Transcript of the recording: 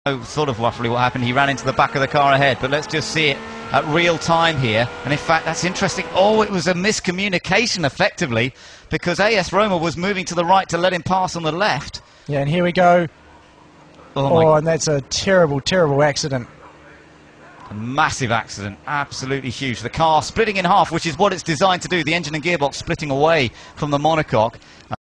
Sort of roughly what happened. He ran into the back of the car ahead, but let's just see it at real time here. And in fact, that's interesting. Oh, it was a miscommunication effectively, because AS Roma was moving to the right to let him pass on the left. Yeah, and here we go. Oh, and that's a terrible, terrible accident. A massive accident, absolutely huge. The car splitting in half, which is what it's designed to do. The engine and gearbox splitting away from the monocoque.